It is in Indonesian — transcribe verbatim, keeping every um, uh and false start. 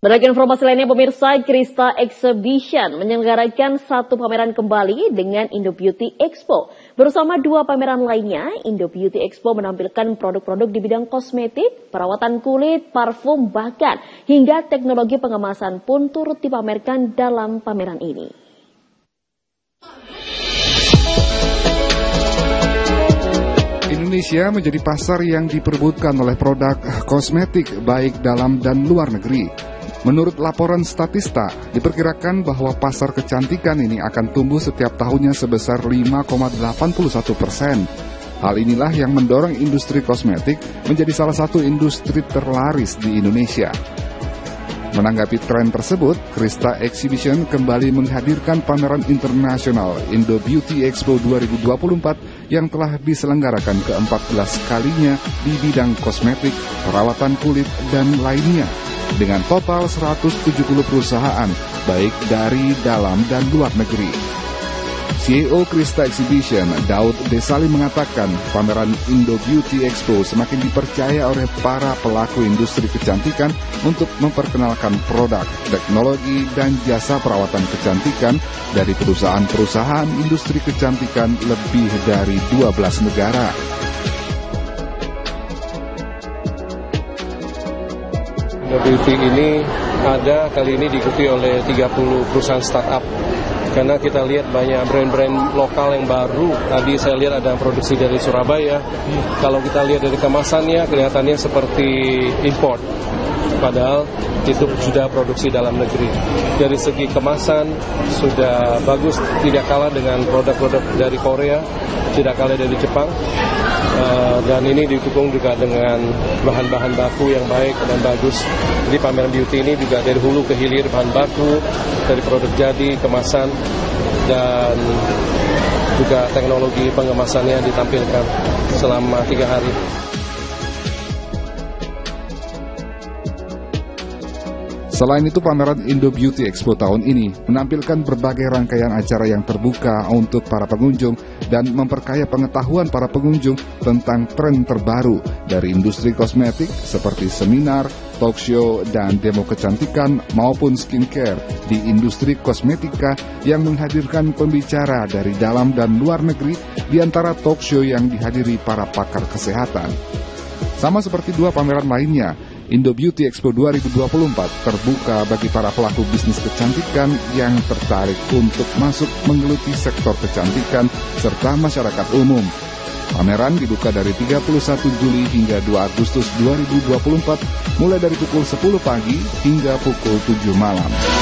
Beragam informasi lainnya pemirsa, Krista Exhibition menyelenggarakan satu pameran kembali dengan Indo Beauty Expo. Bersama dua pameran lainnya, Indo Beauty Expo menampilkan produk-produk di bidang kosmetik, perawatan kulit, parfum, bahkan hingga teknologi pengemasan pun turut dipamerkan dalam pameran ini. Indonesia menjadi pasar yang diperebutkan oleh produk kosmetik baik dalam dan luar negeri. Menurut laporan Statista, diperkirakan bahwa pasar kecantikan ini akan tumbuh setiap tahunnya sebesar lima koma delapan puluh satu persen. Hal inilah yang mendorong industri kosmetik menjadi salah satu industri terlaris di Indonesia. Menanggapi tren tersebut, Krista Exhibition kembali menghadirkan pameran internasional Indo Beauty Expo dua ribu dua puluh empat yang telah diselenggarakan ke empat belas kalinya di bidang kosmetik, perawatan kulit, dan lainnya. Dengan total seratus tujuh puluh perusahaan, baik dari dalam dan luar negeri. C E O Krista Exhibition, Daud Desali mengatakan pameran Indo Beauty Expo semakin dipercaya oleh para pelaku industri kecantikan untuk memperkenalkan produk, teknologi, dan jasa perawatan kecantikan dari perusahaan-perusahaan industri kecantikan lebih dari dua belas negara. Indo Beauty ini ada kali ini diikuti oleh tiga puluh perusahaan startup. Karena kita lihat banyak brand-brand lokal yang baru. Tadi saya lihat ada yang produksi dari Surabaya. Kalau kita lihat dari kemasannya, kelihatannya seperti import. Padahal itu sudah produksi dalam negeri. Dari segi kemasan sudah bagus, tidak kalah dengan produk-produk dari Korea, tidak kalah dari Jepang. Uh, dan ini didukung juga dengan bahan-bahan baku yang baik dan bagus. Jadi pameran beauty ini juga dari hulu ke hilir bahan baku, dari produk jadi, kemasan, dan juga teknologi pengemasannya ditampilkan selama tiga hari. Selain itu, pameran Indo Beauty Expo tahun ini menampilkan berbagai rangkaian acara yang terbuka untuk para pengunjung dan memperkaya pengetahuan para pengunjung tentang tren terbaru dari industri kosmetik seperti seminar, talk show, dan demo kecantikan maupun skincare di industri kosmetika yang menghadirkan pembicara dari dalam dan luar negeri di antara talk show yang dihadiri para pakar kesehatan. Sama seperti dua pameran lainnya, Indo Beauty Expo dua ribu dua puluh empat terbuka bagi para pelaku bisnis kecantikan yang tertarik untuk masuk menggeluti sektor kecantikan serta masyarakat umum. Pameran dibuka dari tiga puluh satu Juli hingga dua Agustus dua ribu dua puluh empat, mulai dari pukul sepuluh pagi hingga pukul tujuh malam.